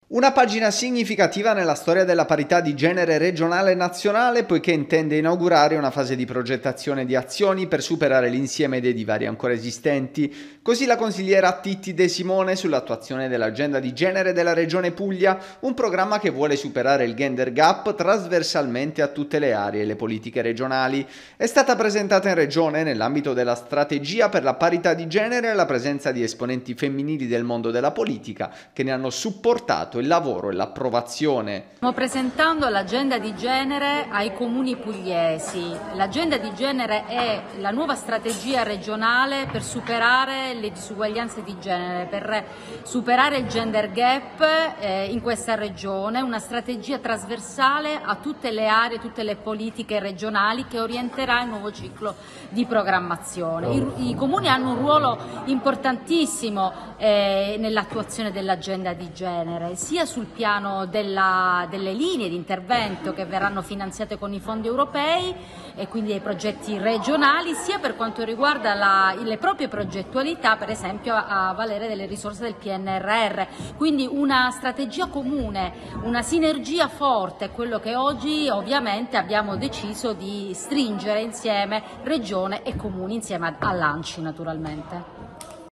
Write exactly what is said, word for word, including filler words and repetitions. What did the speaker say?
Una pagina significativa nella storia della parità di genere regionale e nazionale, poiché intende inaugurare una fase di progettazione di azioni per superare l'insieme dei divari ancora esistenti. Così la consigliera Titti De Simone sull'attuazione dell'agenda di genere della Regione Puglia, un programma che vuole superare il gender gap trasversalmente a tutte le aree e le politiche regionali. È stata presentata in Regione nell'ambito della strategia per la parità di genere e la presenza di esponenti femminili del mondo della politica che ne hanno supportato il lavoro e l'approvazione. Stiamo presentando l'agenda di genere ai comuni pugliesi. L'agenda di genere è la nuova strategia regionale per superare le disuguaglianze di genere, per superare il gender gap eh, in questa regione, una strategia trasversale a tutte le aree, tutte le politiche regionali che orienterà il nuovo ciclo di programmazione. I, i comuni hanno un ruolo importantissimo eh, nell'attuazione dell'agenda di genere, sia sul piano della, delle linee di intervento che verranno finanziate con i fondi europei e quindi dei progetti regionali, sia per quanto riguarda la, le proprie progettualità, per esempio a, a valere delle risorse del P N R R. Quindi una strategia comune, una sinergia forte, quello che oggi ovviamente abbiamo deciso di stringere insieme Regione e Comuni, insieme all'A N C I naturalmente.